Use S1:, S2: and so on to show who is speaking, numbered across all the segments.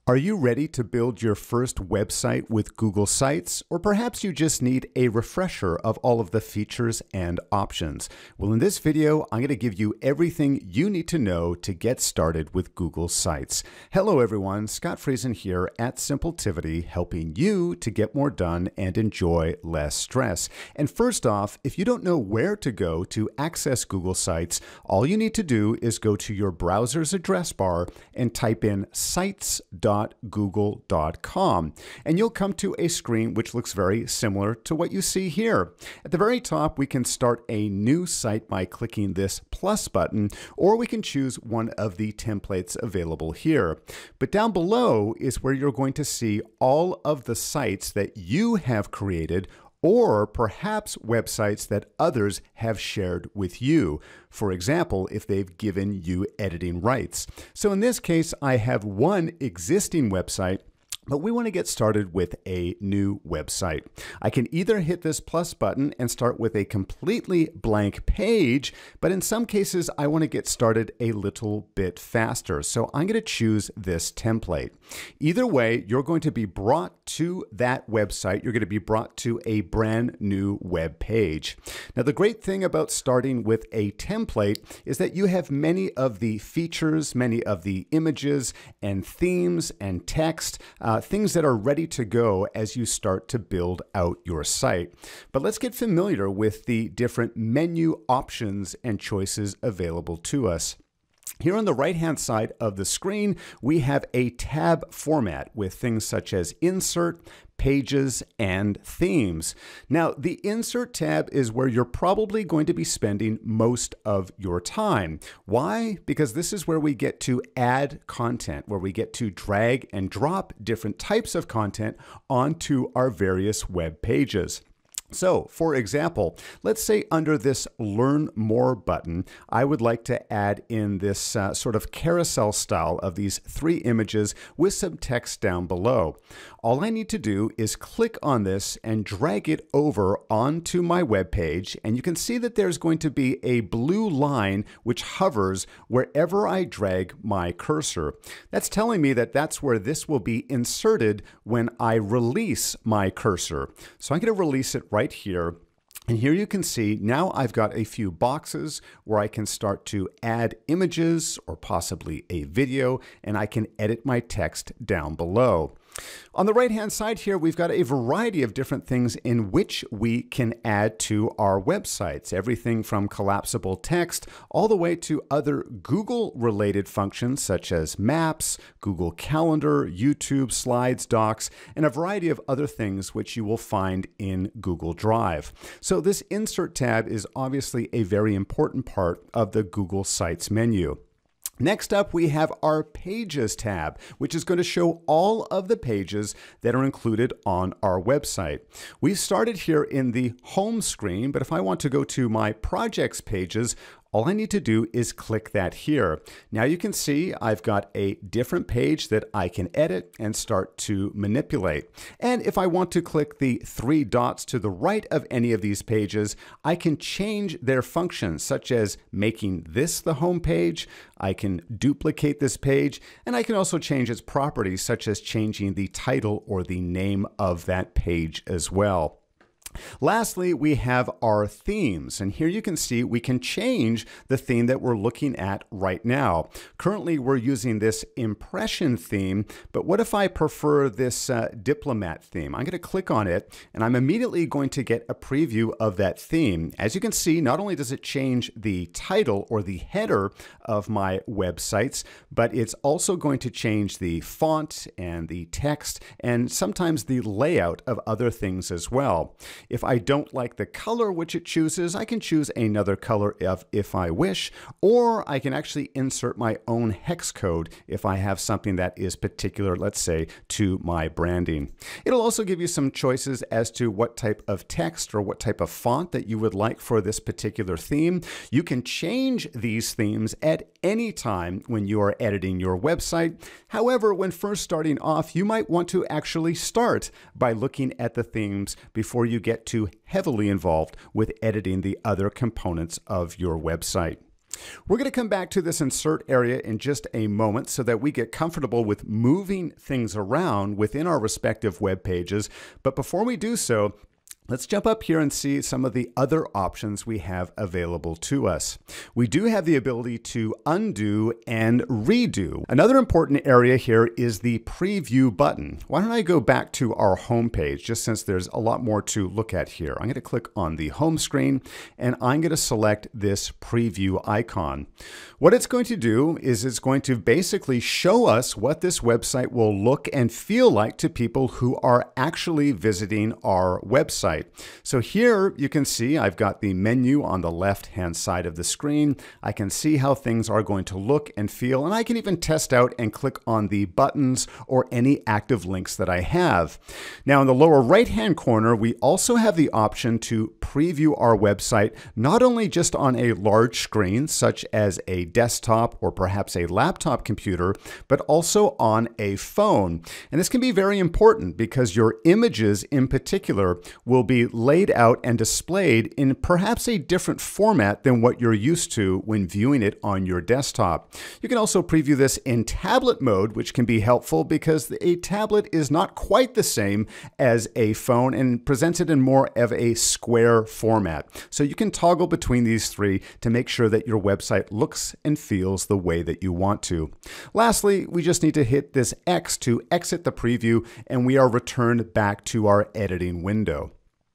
S1: Are you ready to build your first website with Google Sites? Or perhaps you just need a refresher of all of the features and options? Well, in this video, I'm going to give you everything you need to know to get started with Google Sites. Hello everyone, Scott Friesen here at Simpletivity, helping you to get more done and enjoy less stress. And first off, if you don't know where to go to access Google Sites, all you need to do is go to your browser's address bar and type in sites.google.com, and you'll come to a screen which looks very similar to what you see here. At the very top, we can start a new site by clicking this plus button, or we can choose one of the templates available here. But down below is where you're going to see all of the sites that you have created, or perhaps websites that others have shared with you. For example, if they've given you editing rights. So in this case, I have one existing website, but we want to get started with a new website. I can either hit this plus button and start with a completely blank page, but in some cases, I want to get started a little bit faster. So I'm going to choose this template. Either way, you're going to be brought to that website. You're going to be brought to a brand new web page. Now, the great thing about starting with a template is that you have many of the features, many of the images and themes and text, things that are ready to go as you start to build out your site. But let's get familiar with the different menu options and choices available to us. Here on the right-hand side of the screen, we have a tab format with things such as Insert, Pages, and Themes. Now, the Insert tab is where you're probably going to be spending most of your time. Why? Because this is where we get to add content, where we get to drag and drop different types of content onto our various web pages. So, for example, let's say under this Learn More button, I would like to add in this sort of carousel style of these three images with some text down below. All I need to do is click on this and drag it over onto my web page, and you can see that there's going to be a blue line which hovers wherever I drag my cursor. That's telling me that that's where this will be inserted when I release my cursor. So I'm going to release it right here. And here you can see now I've got a few boxes where I can start to add images or possibly a video, and I can edit my text down below. On the right-hand side here, we've got a variety of different things in which we can add to our websites. Everything from collapsible text all the way to other Google-related functions such as Maps, Google Calendar, YouTube, Slides, Docs, and a variety of other things which you will find in Google Drive. So this Insert tab is obviously a very important part of the Google Sites menu. Next up, we have our Pages tab, which is going to show all of the pages that are included on our website. We've started here in the home screen, but if I want to go to my projects pages, all I need to do is click that here. Now you can see I've got a different page that I can edit and start to manipulate. And if I want to click the three dots to the right of any of these pages, I can change their functions, such as making this the home page. I can duplicate this page, and I can also change its properties, such as changing the title or the name of that page as well. Lastly, we have our themes, and here you can see we can change the theme that we're looking at right now. Currently, we're using this impression theme, but what if I prefer this diplomat theme? I'm going to click on it, and I'm immediately going to get a preview of that theme. As you can see, not only does it change the title or the header of my websites, but it's also going to change the font and the text, and sometimes the layout of other things as well. If I don't like the color which it chooses, I can choose another color if I wish, or I can actually insert my own hex code if I have something that is particular, let's say, to my branding. It'll also give you some choices as to what type of text or what type of font that you would like for this particular theme. You can change these themes at any time when you are editing your website. However, when first starting off, you might want to actually start by looking at the themes before you get too heavily involved with editing the other components of your website. We're going to come back to this insert area in just a moment so that we get comfortable with moving things around within our respective web pages. But before we do so, let's jump up here and see some of the other options we have available to us. We do have the ability to undo and redo. Another important area here is the preview button. Why don't I go back to our home page, just since there's a lot more to look at here. I'm going to click on the home screen and I'm going to select this preview icon. What it's going to do is it's going to basically show us what this website will look and feel like to people who are actually visiting our website. So here you can see I've got the menu on the left-hand side of the screen. I can see how things are going to look and feel, and I can even test out and click on the buttons or any active links that I have. Now in the lower right-hand corner, we also have the option to preview our website, not only just on a large screen, such as a desktop or perhaps a laptop computer, but also on a phone. And this can be very important because your images in particular will be laid out and displayed in perhaps a different format than what you're used to when viewing it on your desktop. You can also preview this in tablet mode, which can be helpful because a tablet is not quite the same as a phone and presents it in more of a square format. So you can toggle between these three to make sure that your website looks and feels the way that you want to. Lastly, we just need to hit this X to exit the preview and we are returned back to our editing window.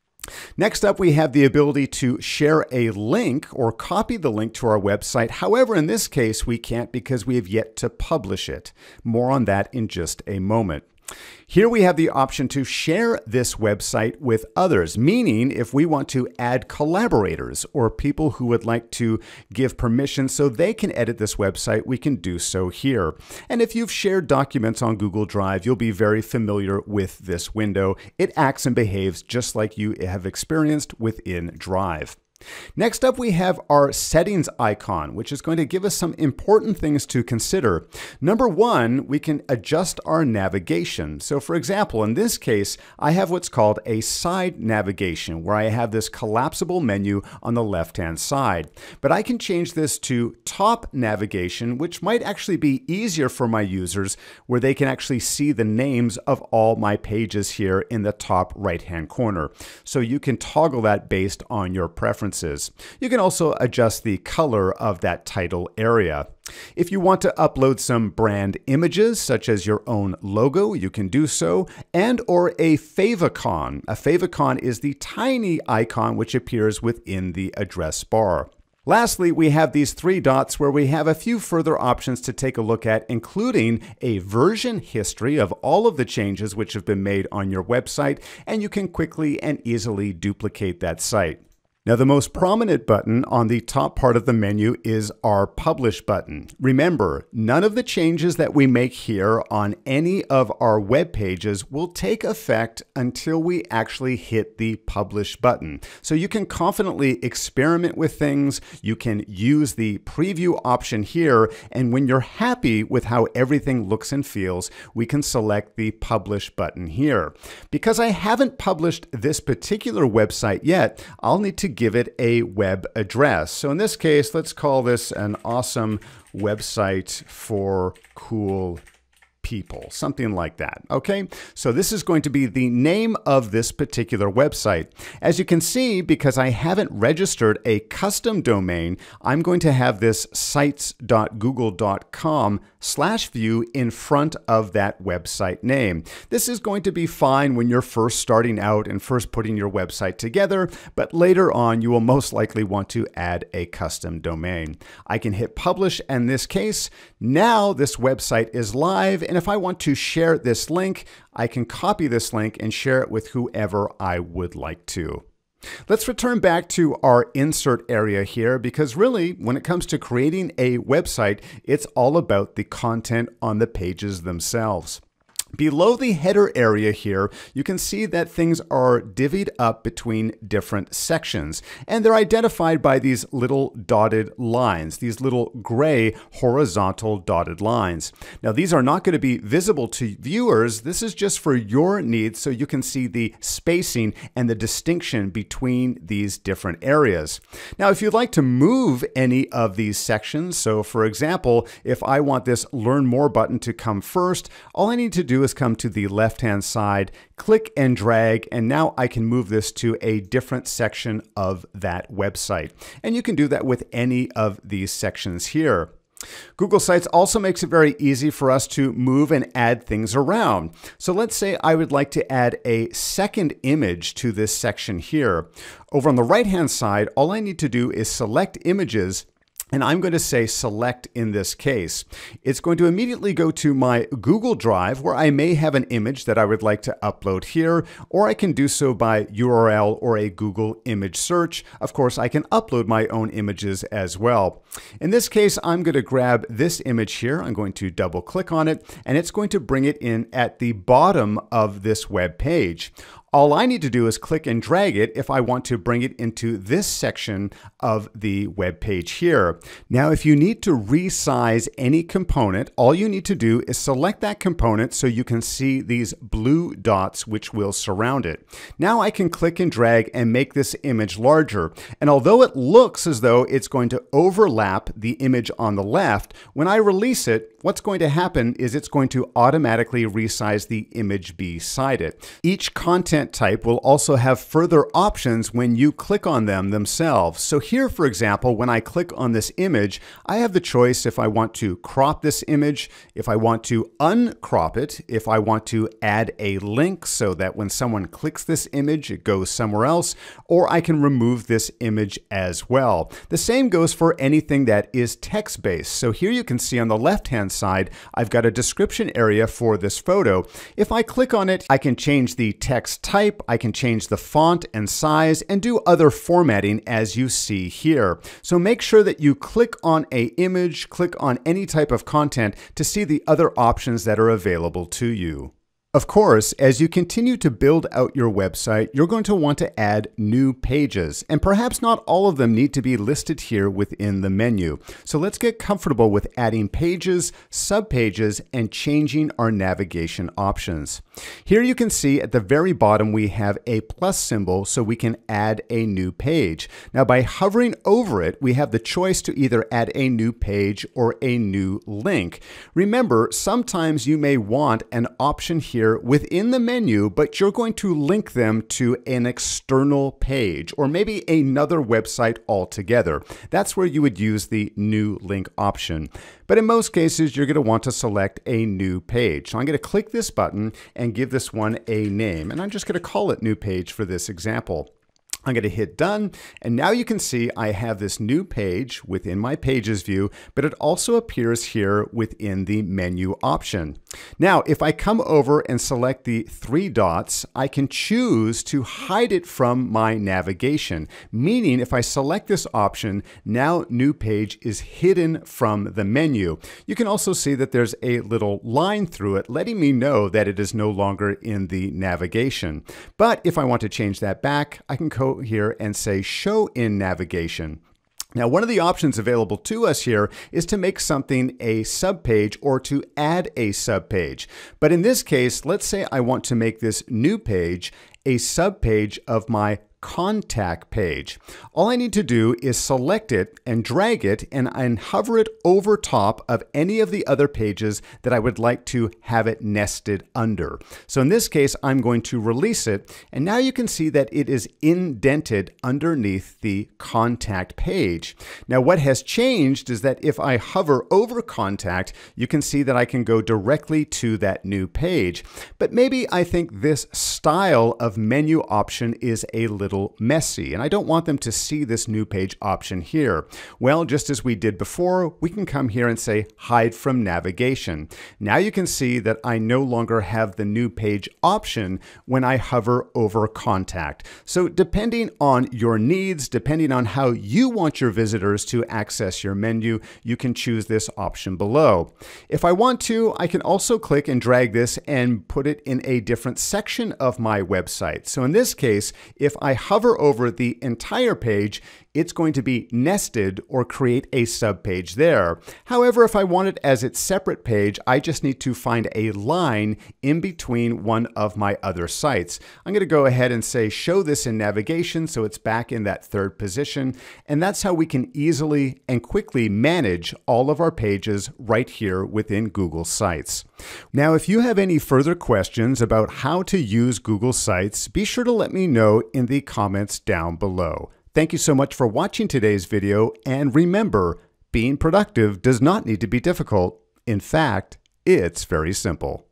S1: Next up, we have the ability to share a link or copy the link to our website. However, in this case, we can't because we have yet to publish it. More on that in just a moment. Here we have the option to share this website with others, meaning if we want to add collaborators or people who would like to give permission so they can edit this website, we can do so here. And if you've shared documents on Google Drive, you'll be very familiar with this window. It acts and behaves just like you have experienced within Drive. Next up, we have our settings icon, which is going to give us some important things to consider. Number one, we can adjust our navigation. So for example, in this case, I have what's called a side navigation, where I have this collapsible menu on the left-hand side. But I can change this to top navigation, which might actually be easier for my users, where they can actually see the names of all my pages here in the top right-hand corner. So you can toggle that based on your preferences. You can also adjust the color of that title area. If you want to upload some brand images, such as your own logo, you can do so, and or a favicon. A favicon is the tiny icon which appears within the address bar. Lastly, we have these three dots where we have a few further options to take a look at, including a version history of all of the changes which have been made on your website, and you can quickly and easily duplicate that site. Now, the most prominent button on the top part of the menu is our Publish button. Remember, none of the changes that we make here on any of our web pages will take effect until we actually hit the Publish button. So you can confidently experiment with things. You can use the preview option here, and when you're happy with how everything looks and feels, we can select the Publish button here. Because I haven't published this particular website yet, I'll need to give it a web address. So in this case, let's call this an awesome website for cool people, something like that. Okay, so this is going to be the name of this particular website. As you can see, because I haven't registered a custom domain, I'm going to have this sites.google.com/view in front of that website name. This is going to be fine when you're first starting out and first putting your website together, but later on you will most likely want to add a custom domain. I can hit publish, and in this case, now this website is live, and if I want to share this link, I can copy this link and share it with whoever I would like to. Let's return back to our insert area here, because really, when it comes to creating a website, it's all about the content on the pages themselves. Below the header area here, you can see that things are divvied up between different sections, and they're identified by these little dotted lines, these little gray horizontal dotted lines. Now, these are not going to be visible to viewers. This is just for your needs so you can see the spacing and the distinction between these different areas. Now, if you'd like to move any of these sections, so for example, if I want this Learn More button to come first, all I need to do is come to the left-hand side, click and drag, and now I can move this to a different section of that website. And you can do that with any of these sections here. Google Sites also makes it very easy for us to move and add things around. So let's say I would like to add a second image to this section here. Over on the right-hand side, all I need to do is select images, and I'm going to say select in this case. It's going to immediately go to my Google Drive where I may have an image that I would like to upload here, or I can do so by URL or a Google image search. Of course, I can upload my own images as well. In this case, I'm going to grab this image here. I'm going to double click on it, and it's going to bring it in at the bottom of this web page. All I need to do is click and drag it if I want to bring it into this section of the web page here. Now, if you need to resize any component, all you need to do is select that component so you can see these blue dots which will surround it. Now I can click and drag and make this image larger. And although it looks as though it's going to overlap the image on the left, when I release it, what's going to happen is it's going to automatically resize the image beside it. Each content type will also have further options when you click on them themselves. So here, for example, when I click on this image, I have the choice if I want to crop this image, if I want to uncrop it, if I want to add a link so that when someone clicks this image, it goes somewhere else, or I can remove this image as well. The same goes for anything that is text-based. So here you can see on the left-hand side, I've got a description area for this photo. If I click on it, I can change the text type, I can change the font and size, and do other formatting as you see here. So make sure that you click on an image, click on any type of content to see the other options that are available to you. Of course, as you continue to build out your website, you're going to want to add new pages, and perhaps not all of them need to be listed here within the menu. So let's get comfortable with adding pages, subpages, and changing our navigation options. Here you can see at the very bottom we have a plus symbol so we can add a new page. Now by hovering over it, we have the choice to either add a new page or a new link. Remember, sometimes you may want an option here within the menu, but you're going to link them to an external page or maybe another website altogether. That's where you would use the new link option. But in most cases, you're going to want to select a new page. So I'm going to click this button and give this one a name, and I'm just going to call it New Page for this example. I'm going to hit done, and now you can see I have this new page within my pages view, but it also appears here within the menu option. Now, if I come over and select the three dots, I can choose to hide it from my navigation, meaning if I select this option, now new page is hidden from the menu. You can also see that there's a little line through it letting me know that it is no longer in the navigation. But if I want to change that back, I can go here and say show in navigation. Now, one of the options available to us here is to make something a subpage or to add a subpage. But in this case, let's say I want to make this new page a subpage of my contact page. All I need to do is select it and drag it and hover it over top of any of the other pages that I would like to have it nested under. So in this case, I'm going to release it, and now you can see that it is indented underneath the contact page. Now what has changed is that if I hover over contact, you can see that I can go directly to that new page. But maybe I think this style of menu option is a little little messy, and I don't want them to see this new page option here. Well, just as we did before, we can come here and say hide from navigation. Now you can see that I no longer have the new page option when I hover over contact. So depending on your needs, depending on how you want your visitors to access your menu, you can choose this option below. If I want to, I can also click and drag this and put it in a different section of my website. So in this case, if I hover over the entire page, it's going to be nested or create a subpage there. However, if I want it as its separate page, I just need to find a line in between one of my other sites. I'm going to go ahead and say show this in navigation so it's back in that third position. And that's how we can easily and quickly manage all of our pages right here within Google Sites. Now, if you have any further questions about how to use Google Sites, be sure to let me know in the comments down below. Thank you so much for watching today's video, and remember, being productive does not need to be difficult. In fact, it's very simple.